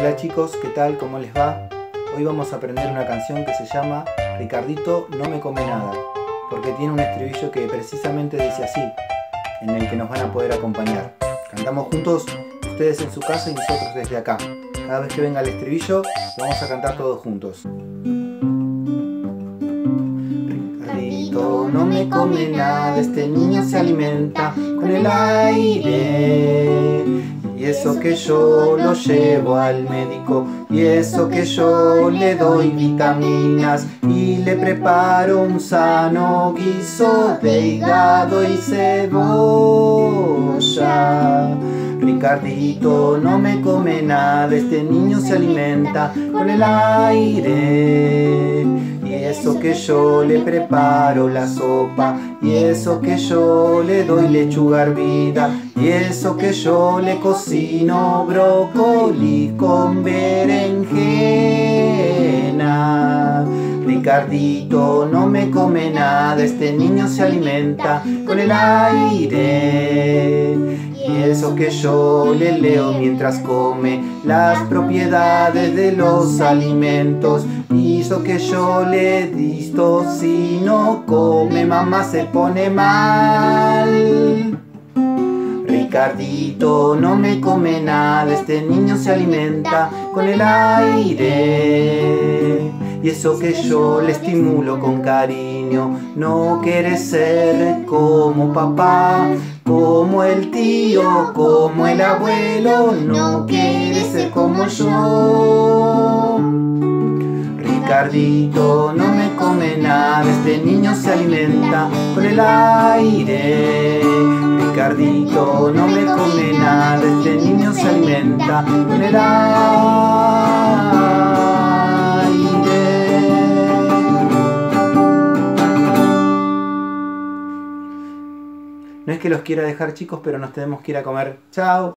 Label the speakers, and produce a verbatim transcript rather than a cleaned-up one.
Speaker 1: Hola chicos, ¿qué tal? ¿Cómo les va? Hoy vamos a aprender una canción que se llama Ricardito no me come nada, porque tiene un estribillo que precisamente dice así, en el que nos van a poder acompañar. Cantamos juntos, ustedes en su casa y nosotros desde acá. Cada vez que venga el estribillo, vamos a cantar todos juntos. Ricardito no me come nada, este niño se alimenta con el aire. Y eso que yo lo llevo al médico, y eso que yo le doy vitaminas, y le preparo un sano guiso de hígado y cebolla. Ricardito no me come nada, este niño se alimenta con el aire. Y eso que yo le preparo la sopa, y eso que yo le doy lechuga hervida, y eso que yo le cocino brócoli con berenjena. Ricardito no me come nada, este niño se alimenta con el aire. Y eso que yo le leo mientras come las propiedades de los alimentos, y eso que yo le disto si no come, mamá se pone mal. Ricardito no me come nada, este niño se alimenta con el aire. Y eso que yo le estimulo con cariño, no quiere ser como papá, como el tío, como el abuelo, no quiere ser como yo. Ricardito no me come nada, este niño se alimenta con el aire. Ricardito no me come nada, este niño se alimenta con el aire. No es que los quiera dejar chicos, pero nos tenemos que ir a comer. ¡Chao!